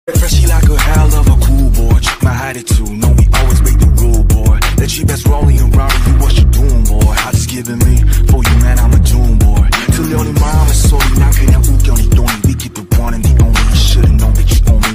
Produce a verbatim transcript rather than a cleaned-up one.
Freshy like a hell of a cool boy. Check my attitude, no, we always make the rule, boy. The cheapest rolling around you, what you doing, boy? I just giving me for you, man, I'm a doom, boy. Till the only mom is sorry, now